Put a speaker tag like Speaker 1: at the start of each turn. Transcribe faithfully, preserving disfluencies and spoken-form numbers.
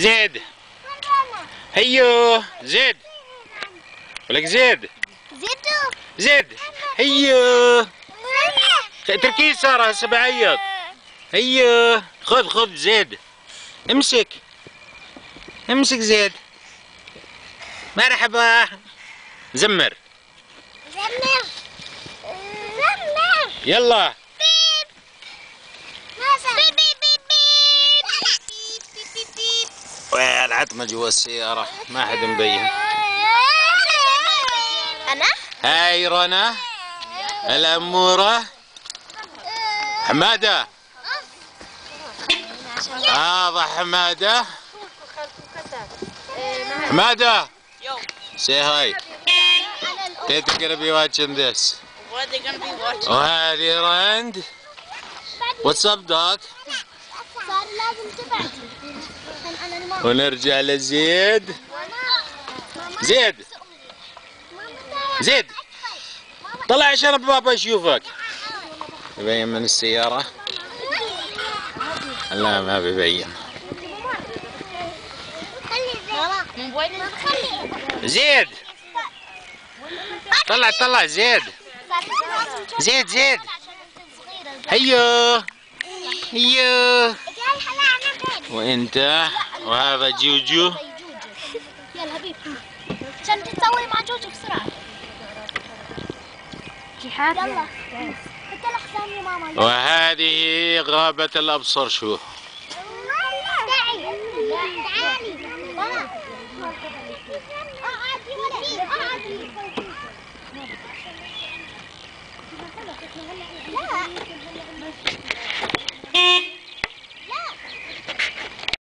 Speaker 1: زيد هيو زيد ولك زيد زيد هيو تركيز سارة هسه بعيط. هيو خذ خذ زيد امسك امسك زيد. مرحبا زمر
Speaker 2: زمر زمر
Speaker 1: يلا
Speaker 2: بيب بيب بيب بيب بيب.
Speaker 1: والعتمة جوا السيارة ما حد مبين.
Speaker 2: أنا
Speaker 1: هاي رنا الأمورة حمادة. هذا حمادة. حمادة say hi. Tata gonna be watching this.
Speaker 3: What are they gonna be watching?
Speaker 1: وهذه راند. What's up dog?
Speaker 2: صار لازم تبعتي.
Speaker 1: ونرجع لزيد. زيد زيد طلع عشان بابا يشوفك. يبين من السيارة؟ لا ما بيبين. زيد طلع طلع زيد زيد زيد هيو هيو. وانت وهذا جوجو.
Speaker 2: يلا حبيبي عشان تتصوري مع جوجو بسرعة. يلا حتى الأحزان يا ماما.
Speaker 1: وهذه غابة الأبصر. شو
Speaker 2: تعالي تعالي اقعدي ولا اقعدي. لا